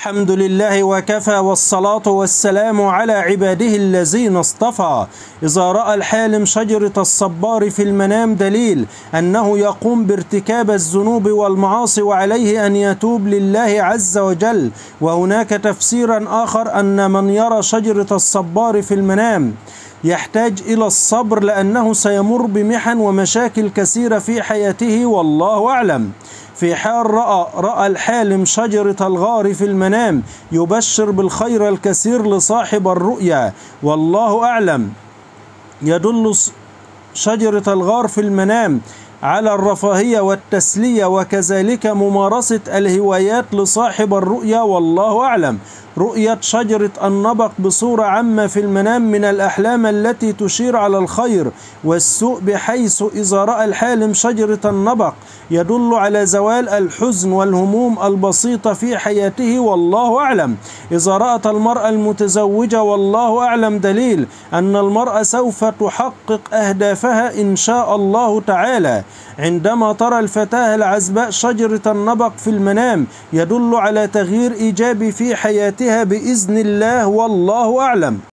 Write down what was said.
الحمد لله وكفى، والصلاة والسلام على عباده الذين اصطفى. إذا رأى الحالم شجرة الصبار في المنام دليل أنه يقوم بارتكاب الذنوب والمعاصي وعليه أن يتوب لله عز وجل. وهناك تفسيرا آخر أن من يرى شجرة الصبار في المنام يحتاج إلى الصبر، لأنه سيمر بمحن ومشاكل كثيرة في حياته، والله أعلم. في حال رأى الحالم شجرة الغار في المنام يبشر بالخير الكثير لصاحب الرؤيا، والله أعلم. يدل شجرة الغار في المنام على الرفاهية والتسلية، وكذلك ممارسة الهوايات لصاحب الرؤيا، والله أعلم. رؤية شجرة النبق بصورة عامة في المنام من الأحلام التي تشير على الخير والسوء، بحيث إذا رأى الحالم شجرة النبق يدل على زوال الحزن والهموم البسيطة في حياته، والله أعلم. إذا رأت المرأة المتزوجة والله أعلم دليل أن المرأة سوف تحقق أهدافها إن شاء الله تعالى. عندما ترى الفتاة العزباء شجرة النبق في المنام يدل على تغيير إيجابي في حياتها بإذن الله، والله أعلم.